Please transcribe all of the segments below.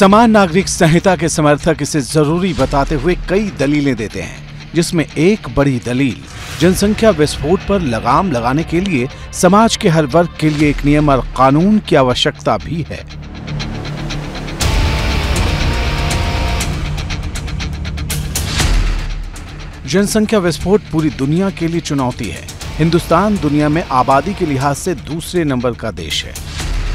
समान नागरिक संहिता के समर्थक इसे जरूरी बताते हुए कई दलीलें देते हैं, जिसमें एक बड़ी दलील जनसंख्या विस्फोट पर लगाम लगाने के लिए समाज के हर वर्ग के लिए एक नियम और कानून की आवश्यकता भी है। जनसंख्या विस्फोट पूरी दुनिया के लिए चुनौती है। हिंदुस्तान दुनिया में आबादी के लिहाज से दूसरे नंबर का देश है।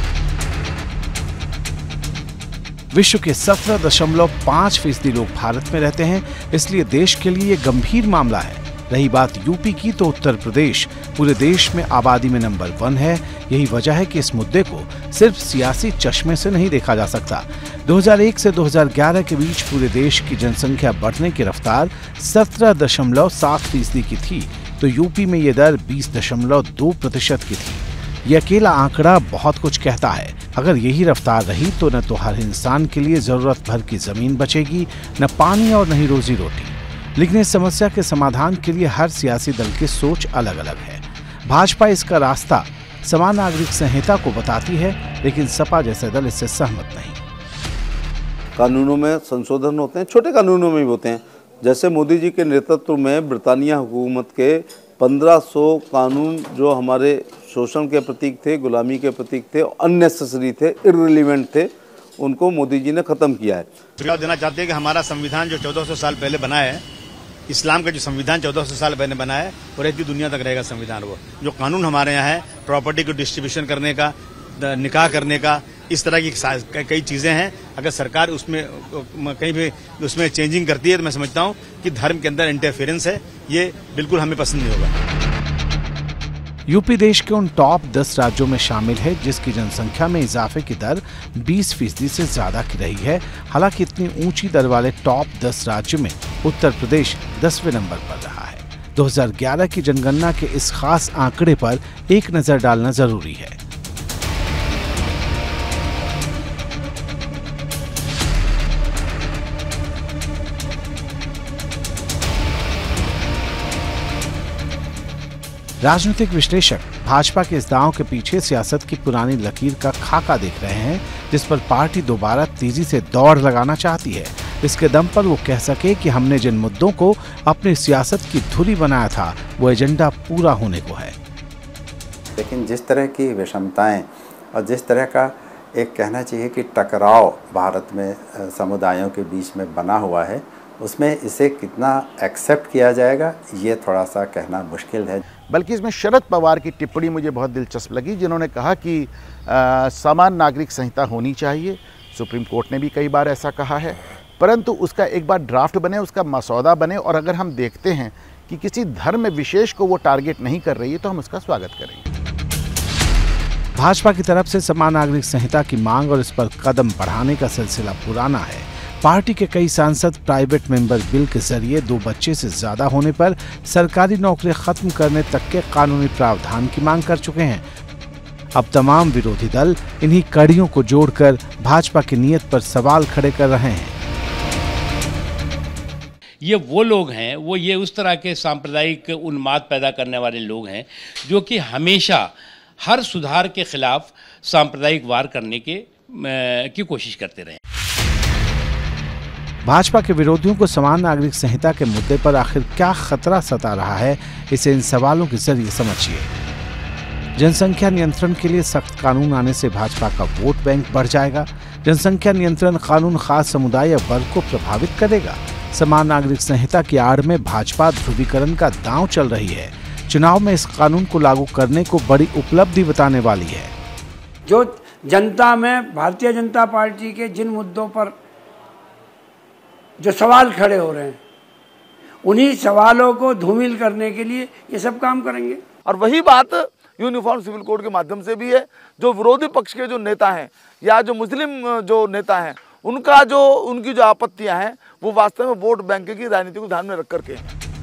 विश्व के 17.5% लोग भारत में रहते हैं, इसलिए देश के लिए यह गंभीर मामला है। रही बात यूपी की, तो उत्तर प्रदेश पूरे देश में आबादी में नंबर 1 है। यही वजह है कि इस मुद्दे को सिर्फ सियासी चश्मे से नहीं देखा जा सकता। 2001 से 2011 के बीच पूरे देश की जनसंख्या बढ़ने की रफ्तार 17.7% की थी, तो यूपी में ये दर 20.2% की थी। ये अकेला आंकड़ा बहुत कुछ कहता है। अगर यही रफ्तार रही तो न तो हर इंसान के लिए जरूरत भर की जमीन बचेगी, न पानी और न ही रोजी रोटी। लेकिन इस समस्या के समाधान के लिए हर सियासी दल की सोच अलग अलग है। भाजपा इसका रास्ता समान नागरिक संहिता को बताती है, लेकिन सपा जैसे दल इससे सहमत नहीं। कानूनों में संशोधन होते हैं, छोटे कानूनों में भी होते हैं। जैसे मोदी जी के नेतृत्व में ब्रिटानिया हुकूमत के 1500 कानून जो हमारे शोषण के प्रतीक थे, गुलामी के प्रतीक थे, अननेसेसरी थे, इररिलेवेंट थे, उनको मोदी जी ने ख़त्म किया है। सुझाव देना चाहते हैं कि हमारा संविधान जो 1400 साल पहले बना है, इस्लाम का जो संविधान 1400 साल पहले बना है, वो रहती दुनिया तक रहेगा संविधान। वो जो कानून हमारे यहाँ है, प्रॉपर्टी को डिस्ट्रीब्यूशन करने का, निकाह करने का, इस तरह की कई चीज़ें हैं। अगर सरकार उसमें कहीं भी उसमें चेंजिंग करती है तो मैं समझता हूँ कि धर्म के अंदर इंटरफेरेंस है। ये बिल्कुल हमें पसंद नहीं होगा। यूपी देश के उन टॉप 10 राज्यों में शामिल है जिसकी जनसंख्या में इजाफे की दर 20% से ज्यादा की रही है। हालांकि इतनी ऊंची दर वाले टॉप 10 राज्यों में उत्तर प्रदेश 10वें नंबर पर रहा है। 2011 की जनगणना के इस खास आंकड़े पर एक नजर डालना जरूरी है। राजनीतिक विश्लेषक भाजपा के इस दांव के पीछे सियासत की पुरानी लकीर का खाका देख रहे हैं, जिस पर पार्टी दोबारा तेजी से दौड़ लगाना चाहती है। इसके दम पर वो कह सके कि हमने जिन मुद्दों को अपनी सियासत की धुरी बनाया था, वो एजेंडा पूरा होने को है। लेकिन जिस तरह की विषमताएं और जिस तरह का एक कहना चाहिए कि टकराव भारत में समुदायों के बीच में बना हुआ है, उसमें इसे कितना एक्सेप्ट किया जाएगा, ये थोड़ा सा कहना मुश्किल है। बल्कि इसमें शरद पवार की टिप्पणी मुझे बहुत दिलचस्प लगी, जिन्होंने कहा कि समान नागरिक संहिता होनी चाहिए। सुप्रीम कोर्ट ने भी कई बार ऐसा कहा है, परंतु उसका एक बार ड्राफ्ट बने, उसका मसौदा बने, और अगर हम देखते हैं कि किसी धर्म विशेष को वो टारगेट नहीं कर रही है तो हम उसका स्वागत करेंगे। भाजपा की तरफ से समान नागरिक संहिता की मांग और इस पर कदम बढ़ाने का सिलसिला पुराना है। पार्टी के कई सांसद प्राइवेट मेंबर बिल के जरिए 2 बच्चे से ज्यादा होने पर सरकारी नौकरी खत्म करने तक के कानूनी प्रावधान की मांग कर चुके हैं। अब तमाम विरोधी दल इन्हीं कड़ियों को जोड़कर भाजपा की नीयत पर सवाल खड़े कर रहे हैं। ये वो लोग हैं, वो ये उस तरह के सांप्रदायिक उन्माद पैदा करने वाले लोग हैं जो कि हमेशा हर सुधार के खिलाफ सांप्रदायिक वार करने की कोशिश करते रहे। भाजपा के विरोधियों को समान नागरिक संहिता के मुद्दे पर आखिर क्या खतरा सता रहा है, इसे इन सवालों के जरिए समझिए। जनसंख्या नियंत्रण के लिए सख्त कानून आने से भाजपा का वोट बैंक बढ़ जाएगा। जनसंख्या नियंत्रण कानून खास समुदाय या वर्ग को प्रभावित करेगा। समान नागरिक संहिता की आड़ में भाजपा ध्रुवीकरण का दांव चल रही है। चुनाव में इस कानून को लागू करने को बड़ी उपलब्धि बताने वाली है। जो जनता में भारतीय जनता पार्टी के जिन मुद्दों पर जो सवाल खड़े हो रहे हैं, उन्हीं सवालों को धूमिल करने के लिए ये सब काम करेंगे। और वही बात यूनिफॉर्म सिविल कोड के माध्यम से भी है। जो विरोधी पक्ष के जो नेता हैं या जो मुस्लिम जो नेता हैं, उनकी जो आपत्तियां हैं, वो वास्तव में वोट बैंक की राजनीति को ध्यान में रख करके।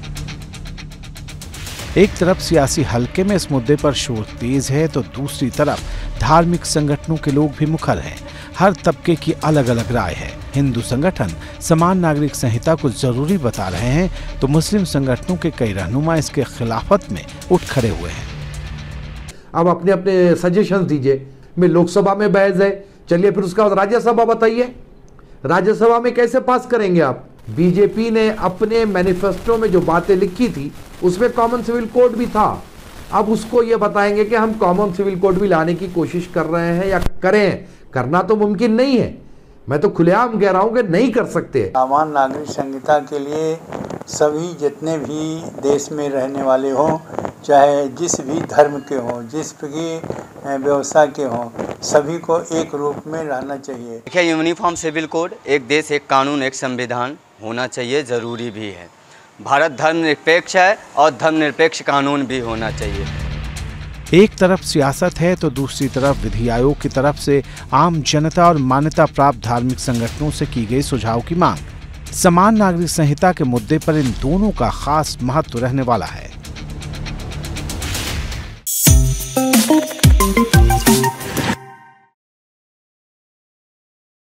एक तरफ सियासी हलके में इस मुद्दे पर शोर तेज है, तो दूसरी तरफ धार्मिक संगठनों के लोग भी मुखर हैं। हर तबके की अलग अलग राय है। हिंदू संगठन समान नागरिक संहिता को जरूरी बता रहे हैं, तो मुस्लिम संगठनों के कई रहनुमा इसके खिलाफत में उठ खड़े हुए हैं। अब अपने अपने सजेशन दीजिए। में लोकसभा में बहस है, चलिए फिर उसका राज्यसभा बताइए। राज्यसभा में कैसे पास करेंगे आप? बीजेपी ने अपने मैनिफेस्टो में जो बातें लिखी थी उसमें कॉमन सिविल कोड भी था। अब उसको ये बताएंगे कि हम कॉमन सिविल कोड भी लाने की कोशिश कर रहे हैं या करें, करना तो मुमकिन नहीं है। मैं तो खुलेआम कह रहा हूं कि नहीं कर सकते। सामान्य नागरिक संहिता के लिए सभी जितने भी देश में रहने वाले हों, चाहे जिस भी धर्म के हों, जिस भी व्यवसाय के हों, सभी को एक रूप में रहना चाहिए। देखिए, यूनिफॉर्म सिविल कोड, एक देश एक कानून एक संविधान होना चाहिए, ज़रूरी भी है। भारत धर्मनिरपेक्ष है और धर्मनिरपेक्ष कानून भी होना चाहिए। एक तरफ सियासत है तो दूसरी तरफ विधि आयोग की तरफ से आम जनता और मान्यता प्राप्त धार्मिक संगठनों से की गई सुझाव की मांग। समान नागरिक संहिता के मुद्दे पर इन दोनों का खास महत्व रहने वाला है।